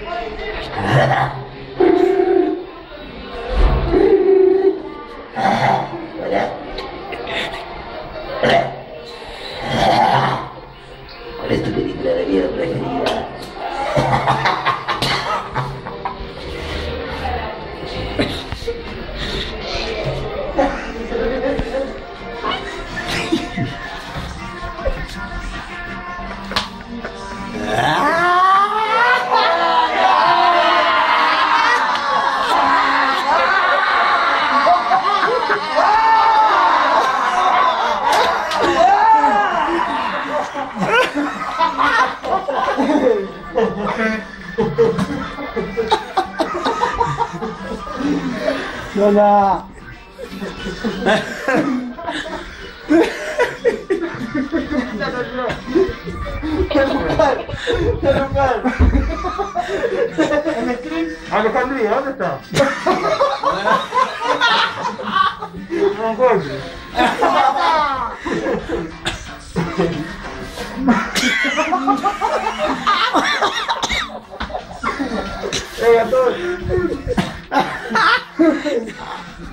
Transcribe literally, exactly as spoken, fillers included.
¿Cuál es tu película de miedo preferida? Hola. Alejandría, ¿dónde está? No encuentro. Venga, todos.